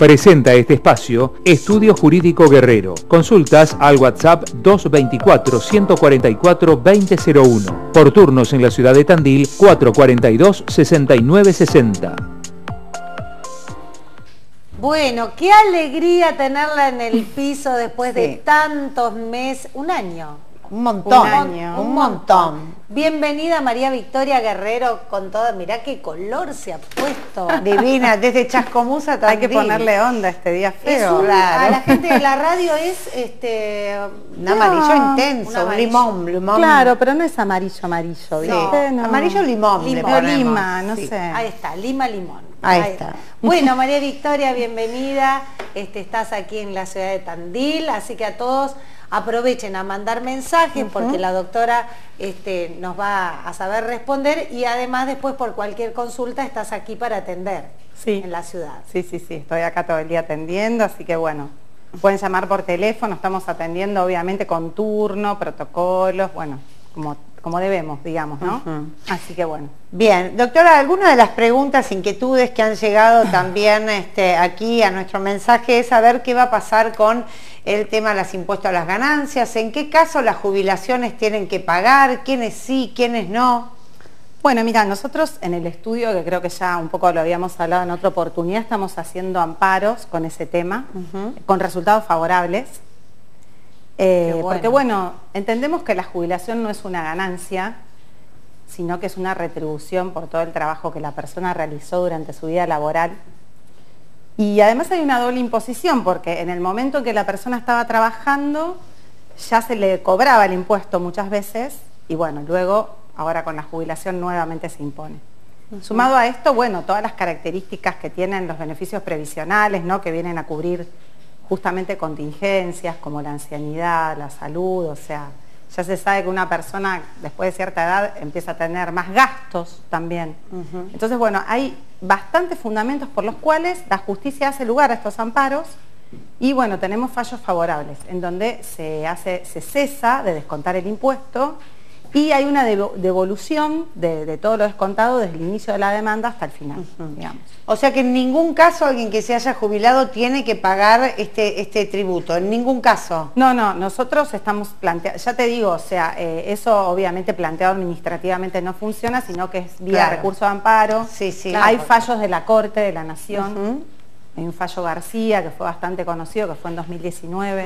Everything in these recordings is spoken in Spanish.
Presenta este espacio Estudio Jurídico Guerrero. Consultas al WhatsApp 224-144-2001. Por turnos en la ciudad de Tandil, 442-6960. Bueno, qué alegría tenerla en el piso después de tantos meses, un año. Un montón, un montón. Bienvenida María Victoria Guerrero con toda, mirá qué color se ha puesto. Divina, desde Chascomús a Tandil. Hay que ponerle onda este día feo. Claro. A la gente de la radio es un amarillo intenso, un limón. Claro, pero no es amarillo, ¿viste? No. Amarillo limón. Lima, no sé. Ahí está, lima limón. Ahí está. Bueno, María Victoria, bienvenida. Estás aquí en la ciudad de Tandil, así que a todos aprovechen a mandar mensajes porque la doctora nos va a saber responder y además después por cualquier consulta estás aquí para atender en la ciudad. Sí, estoy acá todo el día atendiendo, así que bueno, pueden llamar por teléfono, estamos atendiendo obviamente con turno, protocolos, bueno, como debemos, digamos, ¿no? Así que bueno. Bien, doctora, algunas de las preguntas, inquietudes que han llegado también aquí a nuestro mensaje es saber qué va a pasar con el tema de los impuestos a las ganancias, en qué caso las jubilaciones tienen que pagar, quiénes sí, quiénes no. Bueno, mira, nosotros en el estudio, que creo que ya un poco lo habíamos hablado en otra oportunidad, estamos haciendo amparos con ese tema, con resultados favorables. Porque bueno, entendemos que la jubilación no es una ganancia, sino que es una retribución por todo el trabajo que la persona realizó durante su vida laboral. Y además hay una doble imposición, porque en el momento en que la persona estaba trabajando, ya se le cobraba el impuesto muchas veces, y bueno, luego, ahora con la jubilación nuevamente se impone. Sumado a esto, bueno, todas las características que tienen los beneficios previsionales, ¿no?, que vienen a cubrir justamente contingencias como la ancianidad, la salud, o sea, ya se sabe que una persona después de cierta edad empieza a tener más gastos también. Entonces, bueno, hay bastantes fundamentos por los cuales la justicia hace lugar a estos amparos y, bueno, tenemos fallos favorables en donde se cesa de descontar el impuesto y hay una devolución de todo lo descontado desde el inicio de la demanda hasta el final, digamos. O sea que en ningún caso alguien que se haya jubilado tiene que pagar este tributo, en ningún caso. No, nosotros estamos planteando, ya te digo, o sea, eso obviamente planteado administrativamente no funciona, sino que es vía recurso de amparo. Hay fallos de la Corte de la Nación. Hay un fallo García que fue bastante conocido, que fue en 2019.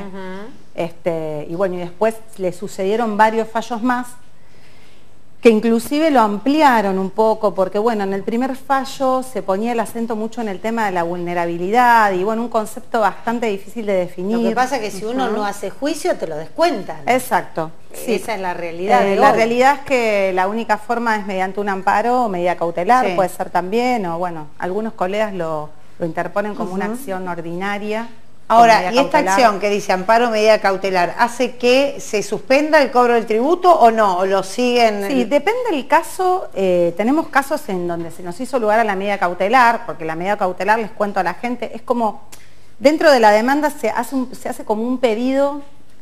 Y bueno, y después le sucedieron varios fallos más que inclusive lo ampliaron un poco, porque bueno, en el primer fallo se ponía el acento mucho en el tema de la vulnerabilidad y bueno, un concepto bastante difícil de definir. Lo que pasa es que si uno no hace juicio te lo descuentan. Exacto. Esa es la realidad de la hoy. realidad es que la única forma es mediante un amparo o medida cautelar, puede ser también, o bueno, algunos colegas lo interponen como una acción ordinaria. Ahora, ¿y esta acción que dice amparo medida cautelar hace que se suspenda el cobro del tributo o no? ¿O lo siguen? Sí, depende del caso. Tenemos casos en donde se nos hizo lugar a la medida cautelar, porque la medida cautelar, les cuento a la gente, es como, dentro de la demanda se hace como un pedido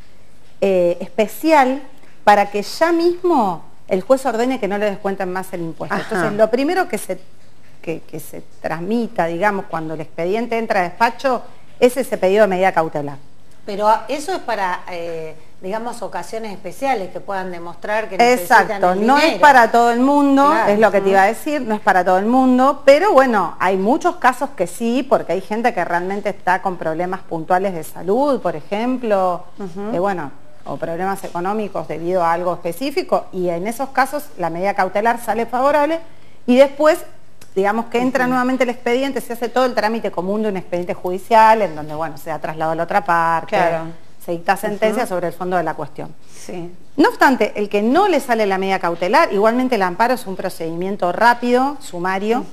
especial para que ya mismo el juez ordene que no le descuenten más el impuesto. Entonces, lo primero que se transmita, digamos, cuando el expediente entra a despacho, es ese pedido de medida cautelar. Pero eso es para, digamos, ocasiones especiales que puedan demostrar que necesitan Exacto, el no dinero. es para todo el mundo, Claro. es lo que te iba a decir, no es para todo el mundo, pero bueno, hay muchos casos que sí, porque hay gente que realmente está con problemas puntuales de salud, por ejemplo, bueno, o problemas económicos debido a algo específico, y en esos casos la medida cautelar sale favorable, y después digamos que entra nuevamente el expediente, se hace todo el trámite común de un expediente judicial, en donde, bueno, se ha trasladado a la otra parte, se dicta sentencia sobre el fondo de la cuestión. No obstante, el que no le sale la medida cautelar, igualmente el amparo es un procedimiento rápido, sumario,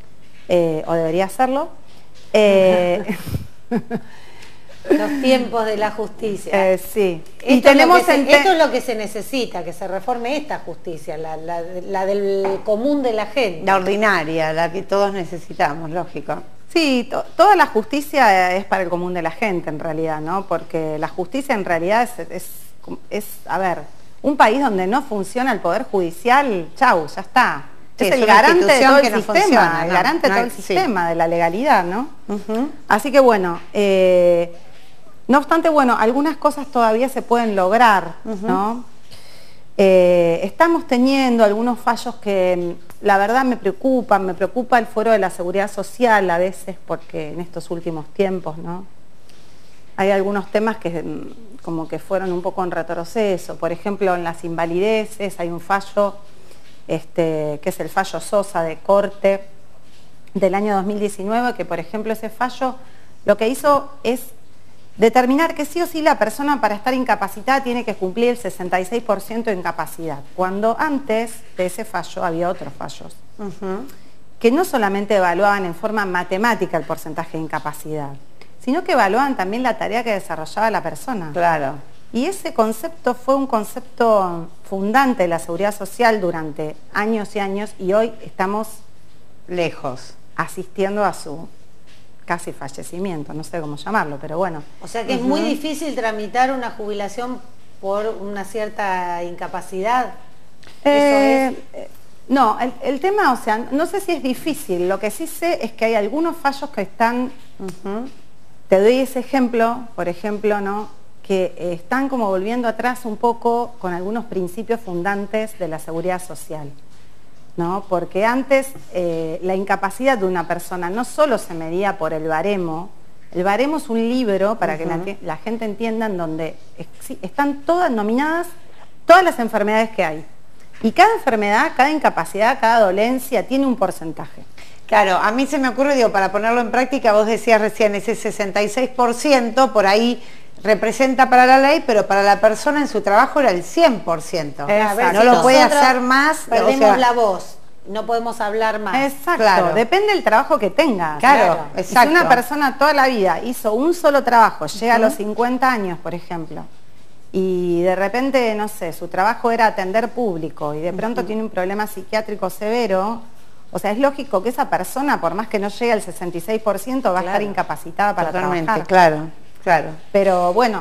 o debería serlo. Los tiempos de la justicia. Esto es lo que se necesita, que se reforme esta justicia, la del común de la gente. La ordinaria, la que todos necesitamos, lógico. Sí, toda la justicia es para el común de la gente en realidad, ¿no? Porque la justicia en realidad es a ver, un país donde no funciona el poder judicial, chau, ya está. es el garante de todo el sistema, el garante de todo el sistema, de la legalidad, ¿no? Así que bueno, no obstante, bueno, algunas cosas todavía se pueden lograr, ¿no? Estamos teniendo algunos fallos que la verdad me preocupa el fuero de la seguridad social a veces, porque en estos últimos tiempos, ¿no? Hay algunos temas que como que fueron un poco en retroceso. Por ejemplo, en las invalideces hay un fallo, que es el fallo Sosa de Corte del año 2019, que por ejemplo ese fallo lo que hizo es determinar que sí o sí la persona para estar incapacitada tiene que cumplir el 66% de incapacidad, cuando antes de ese fallo había otros fallos, que no solamente evaluaban en forma matemática el porcentaje de incapacidad, sino que evaluaban también la tarea que desarrollaba la persona. Claro. Y ese concepto fue un concepto fundante de la seguridad social durante años y años, y hoy estamos lejos, asistiendo a su casi fallecimiento, no sé cómo llamarlo, pero bueno. O sea que es muy difícil tramitar una jubilación por una cierta incapacidad. No, el tema, o sea, no sé si es difícil, lo que sí sé es que hay algunos fallos que están, te doy ese ejemplo, por ejemplo, ¿no?, que están como volviendo atrás un poco con algunos principios fundantes de la seguridad social, ¿no? Porque antes la incapacidad de una persona no solo se medía por el baremo es un libro, para que la gente entienda, en donde están todas nominadas todas las enfermedades que hay. Y cada enfermedad, cada incapacidad, cada dolencia tiene un porcentaje. Claro, a mí se me ocurre, digo, para ponerlo en práctica, vos decías recién, ese 66%, por ahí representa para la ley, pero para la persona en su trabajo era el 100%. No lo puede hacer más. Perdemos la voz, no podemos hablar más. Exacto, claro. Depende del trabajo que tengas. Claro, exacto. Si una persona toda la vida hizo un solo trabajo, llega a los 50 años, por ejemplo, y de repente, no sé, su trabajo era atender público y de pronto tiene un problema psiquiátrico severo, o sea, es lógico que esa persona, por más que no llegue al 66%, va a estar incapacitada para trabajar. Claro. Claro. Pero bueno,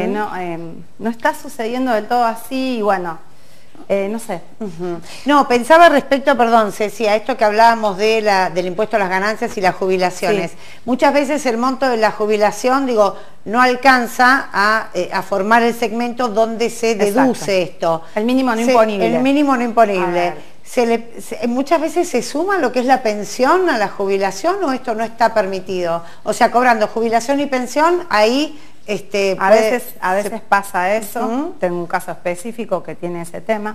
no está sucediendo del todo así y bueno, no sé. No, pensaba respecto, perdón, Ceci, a esto que hablábamos del impuesto a las ganancias y las jubilaciones. Sí. Muchas veces el monto de la jubilación, digo, no alcanza a formar el segmento donde se deduce esto. El mínimo no imponible. El mínimo no imponible. Muchas veces se suma lo que es la pensión a la jubilación, o esto no está permitido. O sea, cobrando jubilación y pensión, ahí a veces pasa eso. Tengo un caso específico que tiene ese tema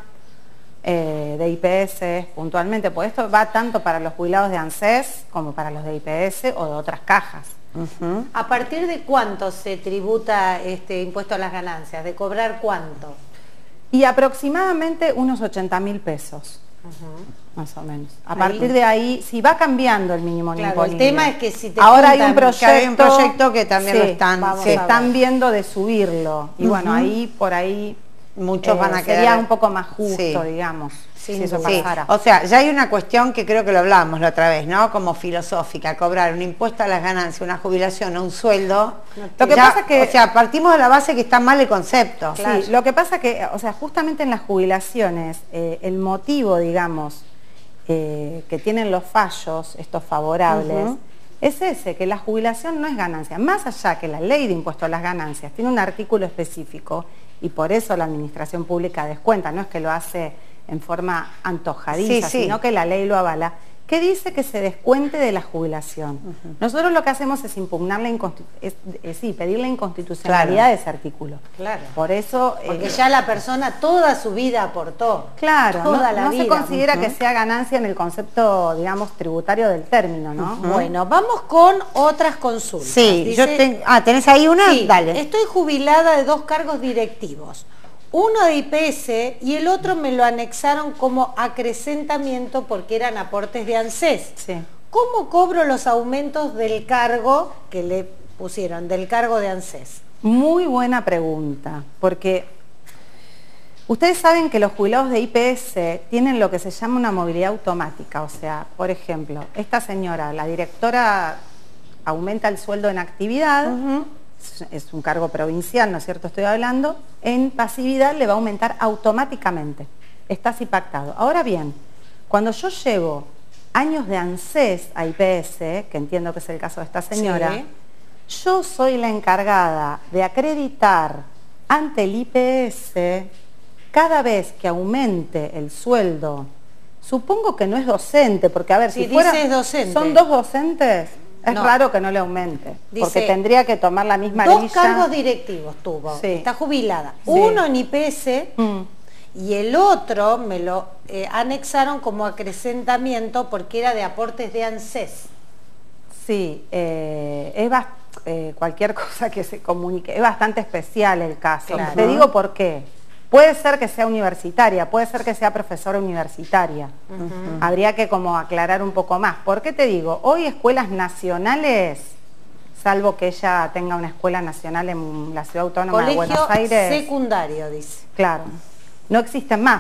de IPS puntualmente, pues esto va tanto para los jubilados de ANSES como para los de IPS o de otras cajas. ¿A partir de cuánto se tributa este impuesto a las ganancias? ¿De cobrar cuánto? Y aproximadamente unos 80.000 pesos. Más o menos. A partir de ahí, si va cambiando el mínimo imponible. El tema es que si te ahora hay un proyecto que también lo están viendo de subirlo. Y bueno, ahí por ahí muchos van a quedar. Sería un poco más justo, digamos. Si eso pasara. O sea, ya hay una cuestión que creo que lo hablábamos la otra vez, ¿no? Como filosófica, cobrar un impuesto a las ganancias, una jubilación o un sueldo. Lo que pasa es que, o sea, partimos de la base que está mal el concepto. Claro. Sí, lo que pasa que, o sea, justamente en las jubilaciones, el motivo, digamos, que tienen los fallos, estos favorables, es ese, que la jubilación no es ganancia. Más allá que la ley de impuesto a las ganancias tiene un artículo específico y por eso la administración pública descuenta, no es que lo hace en forma antojadiza, sino que la ley lo avala, que dice que se descuente de la jubilación. Nosotros lo que hacemos es impugnar pedir la inconstitucionalidad de ese artículo. Claro. Por eso... Porque ya la persona toda su vida aportó. Claro, toda la vida. Se considera que sea ganancia en el concepto, digamos, tributario del término, ¿no? Bueno, vamos con otras consultas. Sí, dice, ¿tenés ahí una? Sí, dale. Estoy jubilada de 2 cargos directivos. Uno de IPS y el otro me lo anexaron como acrecentamiento porque eran aportes de ANSES. Sí. ¿Cómo cobro los aumentos del cargo que le pusieron, del cargo de ANSES? Muy buena pregunta, porque ustedes saben que los jubilados de IPS tienen lo que se llama una movilidad automática. O sea, por ejemplo, esta señora, la directora, aumenta el sueldo en actividad, es un cargo provincial, ¿no es cierto? Estoy hablando, en pasividad le va a aumentar automáticamente. Está así pactado. Ahora bien, Cuando yo llevo años de ANSES a IPS, que entiendo que es el caso de esta señora, Sí. yo soy la encargada de acreditar ante el IPS cada vez que aumente el sueldo. Supongo que no es docente, porque a ver, Sí, si fuera, dice es docente. son dos docentes, es No. raro que no le aumente, Dice, porque tendría que tomar la misma Dos grilla. cargos directivos tuvo, Sí. está jubilada. Sí. Uno en IPS Mm. y el otro me lo anexaron como acrecentamiento porque era de aportes de ANSES. Sí, cualquier cosa que se comunique, es bastante especial el caso. Claro. Te digo por qué. Puede ser que sea universitaria, puede ser que sea profesora universitaria. Habría que como aclarar un poco más. ¿Por qué te digo? Hoy escuelas nacionales, salvo que ella tenga una escuela nacional en la Ciudad Autónoma de Colegio Buenos Aires, secundario, dice. claro, no existen más.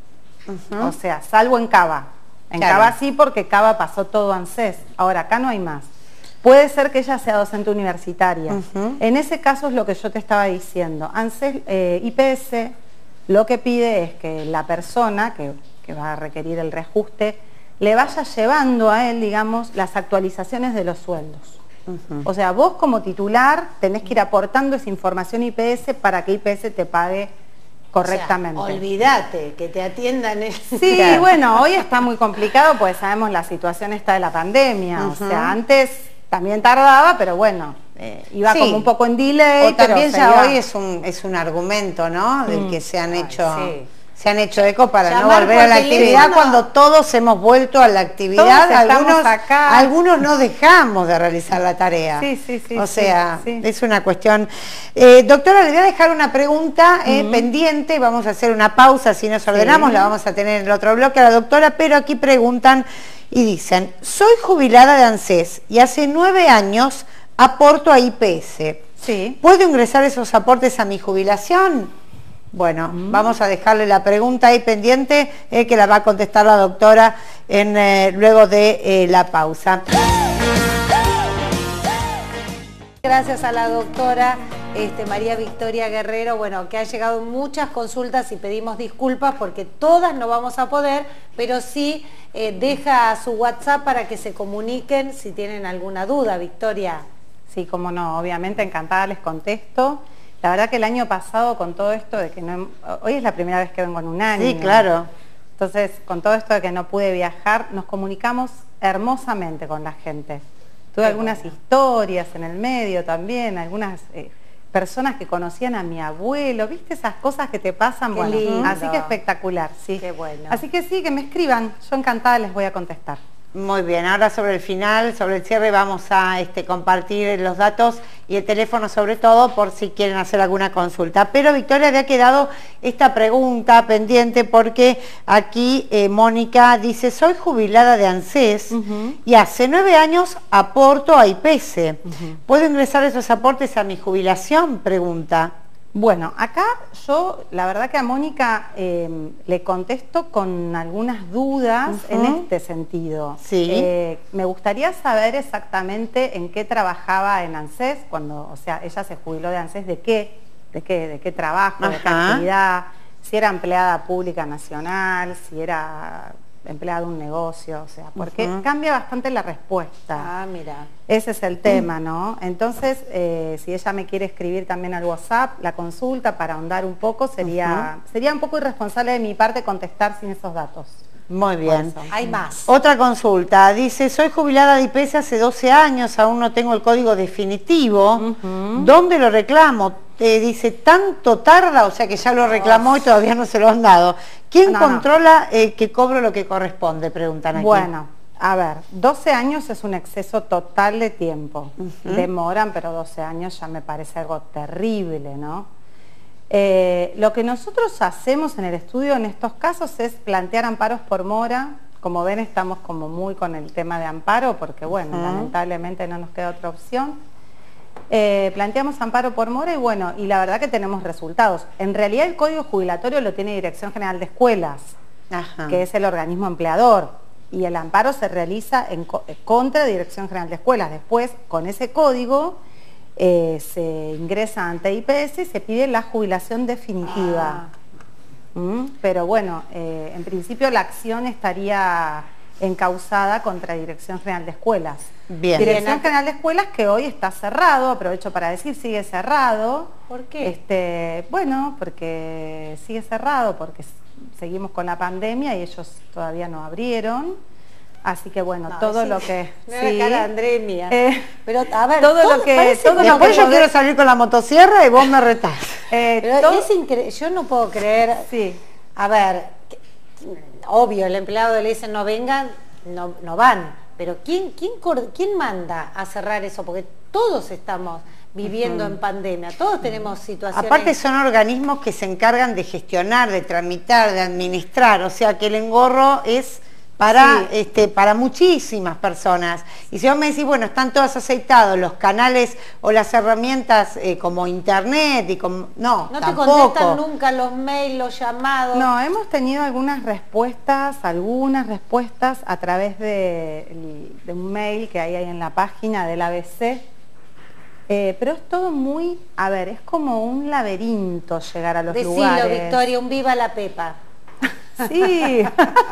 O sea, salvo en Cava. En Claro. Cava sí, porque Cava pasó todo ANSES. Ahora, acá no hay más. Puede ser que ella sea docente universitaria. En ese caso es lo que yo te estaba diciendo. ANSES, IPS lo que pide es que la persona que va a requerir el reajuste le vaya llevando a él, digamos, las actualizaciones de los sueldos. O sea, vos como titular tenés que ir aportando esa información IPS para que IPS te pague correctamente. O sea, olvídate que te atiendan. Sí, Claro. bueno, hoy está muy complicado porque sabemos la situación esta de la pandemia. O sea, antes también tardaba, pero bueno, iba Sí. como un poco en delay. O también pero ya se iba. hoy es un argumento, ¿no? Del que se han hecho... sí. Se han hecho eco para no Llamar volver por a la actividad teléfono. cuando todos hemos vuelto a la actividad. Todos estamos acá. Algunos no dejamos de realizar la tarea. Sí, sí, sí, O sí, sea, sí. es una cuestión. Doctora, le voy a dejar una pregunta pendiente. Vamos a hacer una pausa, si nos ordenamos, Sí. la vamos a tener en el otro bloque a la doctora, pero aquí preguntan y dicen, soy jubilada de ANSES y hace 9 años aporto a IPS. Sí. ¿Puedo ingresar esos aportes a mi jubilación? Bueno, vamos a dejarle la pregunta ahí pendiente, que la va a contestar la doctora luego de la pausa. Gracias a la doctora María Victoria Guerrero, bueno, que ha llegado muchas consultas y pedimos disculpas porque todas no vamos a poder, pero sí deja su WhatsApp para que se comuniquen si tienen alguna duda, Victoria. Sí, cómo no, obviamente encantada les contesto. La verdad que el año pasado con todo esto de que no... Hoy es la primera vez que vengo en un año. Sí, claro. Entonces, con todo esto de que no pude viajar, nos comunicamos hermosamente con la gente. Tuve algunas historias en el medio también, algunas personas que conocían a mi abuelo, ¿viste esas cosas que te pasan? Qué Bueno, lindo. así que espectacular, sí. Qué bueno. Así que sí, que me escriban, yo encantada les voy a contestar. Muy bien, ahora sobre el final, sobre el cierre, vamos a compartir los datos y el teléfono sobre todo por si quieren hacer alguna consulta. Pero Victoria, había quedado esta pregunta pendiente porque aquí Mónica dice, soy jubilada de ANSES y hace 9 años aporto a IPS. ¿Puedo ingresar esos aportes a mi jubilación? Pregunta. Bueno, acá yo la verdad que a Mónica le contesto con algunas dudas en este sentido. Sí. Me gustaría saber exactamente en qué trabajaba en ANSES, cuando, o sea, ella se jubiló de ANSES, ¿de qué trabajo, de qué actividad? Si era empleada pública nacional, si era empleada de un negocio, o sea, porque cambia bastante la respuesta. Ah, mira. Ese es el tema, ¿no? Entonces, si ella me quiere escribir también al WhatsApp, la consulta para ahondar un poco, sería un poco irresponsable de mi parte contestar sin esos datos. Muy bien. Hay más. Otra consulta, dice, soy jubilada de IPS hace 12 años, aún no tengo el código definitivo. ¿Dónde lo reclamo? Dice, ¿tanto tarda? O sea que ya lo reclamó y todavía no se lo han dado. ¿Quién controla que cobro lo que corresponde? Preguntan aquí. Bueno, a ver, 12 años es un exceso total de tiempo. Demoran, pero 12 años ya me parece algo terrible, ¿no? Lo que nosotros hacemos en el estudio en estos casos es plantear amparos por mora. Como ven, estamos como muy con el tema de amparo porque, bueno, lamentablemente no nos queda otra opción. Planteamos amparo por mora y bueno, y la verdad que tenemos resultados. En realidad el código jubilatorio lo tiene Dirección General de Escuelas, que es el organismo empleador, y el amparo se realiza contra Dirección General de Escuelas. Después, con ese código, se ingresa ante IPS y se pide la jubilación definitiva. Pero bueno, en principio la acción estaría encausada contra Dirección General de Escuelas. Bien. Dirección General de Escuelas que hoy está cerrado, aprovecho para decir, sigue cerrado. ¿Por qué? Bueno, porque sigue cerrado, porque seguimos con la pandemia y ellos todavía no abrieron. Así que bueno, No, todo sí, lo que... Mira la cara de Andrés mía. Pero a ver, todo lo que... Después yo quiero salir con la motosierra y vos me retás. Pero es increíble, yo no puedo creer... Sí. A ver, obvio, el empleado le dice no vengan, no van. Pero ¿quién manda a cerrar eso? Porque todos estamos viviendo en pandemia, todos tenemos situaciones... Aparte son organismos que se encargan de gestionar, de tramitar, de administrar, o sea que el engorro es para muchísimas personas. Y si vos me decís, bueno, están todos aceitados los canales o las herramientas como internet y como... No te tampoco. contestan nunca los mails, los llamados. No, hemos tenido algunas respuestas a través de un mail que hay ahí en la página del ABC. Pero es todo muy, es como un laberinto llegar a los lugares. Decilo, Victoria, un viva la Pepa. Sí.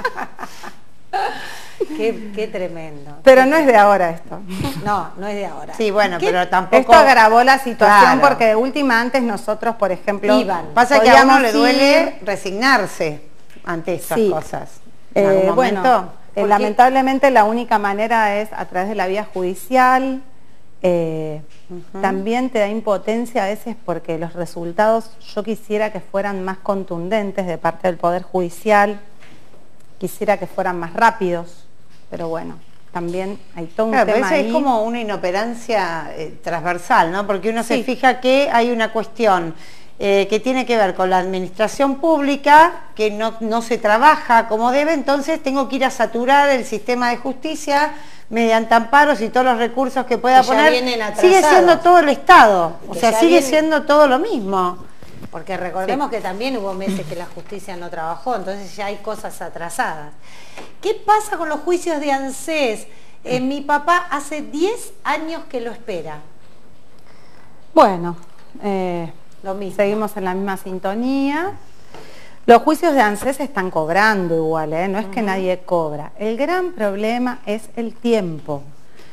Qué tremendo. Pero no es de ahora esto. No es de ahora. Sí, bueno, pero tampoco... Esto agravó la situación, Claro. porque de última antes nosotros, por ejemplo... Pasa que a uno le podíamos duele ir- resignarse ante estas Sí. cosas. En algún Bueno, momento... lamentablemente la única manera es a través de la vía judicial. También te da impotencia a veces porque los resultados yo quisiera que fueran más contundentes de parte del Poder Judicial, quisiera que fueran más rápidos, pero bueno, también hay todo un Claro, pero tema eso ahí. es como una inoperancia transversal, ¿no? Porque uno se Sí. fija que hay una cuestión que tiene que ver con la administración pública, que no se trabaja como debe, entonces tengo que ir a saturar el sistema de justicia mediante amparos y todos los recursos que pueda Que ya poner. vienen atrasados. Sigue siendo todo el Estado, o Que sea, ya sigue viene- siendo todo lo mismo. Porque recordemos que también hubo meses que la justicia no trabajó, entonces ya hay cosas atrasadas. ¿Qué pasa con los juicios de ANSES? Mi papá hace 10 años que lo espera. Bueno, Lo mismo. seguimos en la misma sintonía. Los juicios de ANSES están cobrando igual, no es que nadie cobra. El gran problema es el tiempo.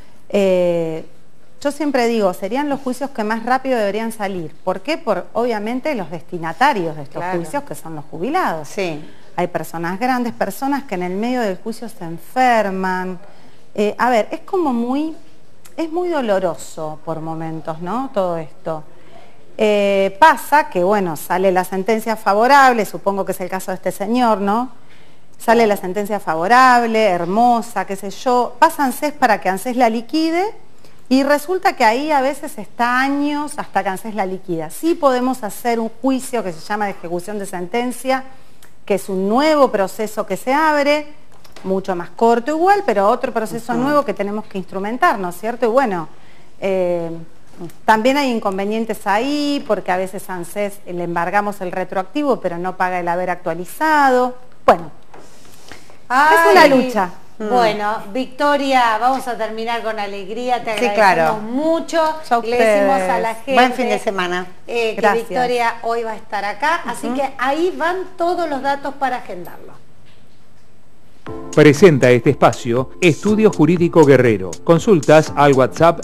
Yo siempre digo, serían los juicios que más rápido deberían salir. ¿Por qué? Por obviamente los destinatarios de estos Claro. juicios, que son los jubilados. Sí. Hay personas grandes, personas que en el medio del juicio se enferman. Es como es muy doloroso por momentos, ¿no? Todo esto. Pasa que, bueno, sale la sentencia favorable, supongo que es el caso de este señor, ¿no? Sale la sentencia favorable, hermosa, qué sé yo, pasa ANSES para que ANSES la liquide y resulta que ahí a veces está años hasta que ANSES la liquida. Sí podemos hacer un juicio que se llama de ejecución de sentencia, que es un nuevo proceso que se abre, mucho más corto igual, pero otro proceso nuevo que tenemos que instrumentar, ¿no es cierto? Y bueno, también hay inconvenientes ahí, porque a veces a ANSES le embargamos el retroactivo, pero no paga el haber actualizado. Bueno, es una lucha. Bueno, Victoria, vamos a terminar con alegría, te Sí, agradecemos claro. mucho. Chau, Le decimos a la ustedes. gente Buen fin de semana. que Gracias. Victoria hoy va a estar acá, así que ahí van todos los datos para agendarlo. Presenta este espacio Estudio Jurídico Guerrero. Consultas al WhatsApp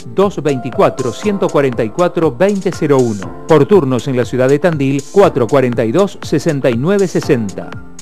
224-144-2001. Por turnos en la ciudad de Tandil 442-6960.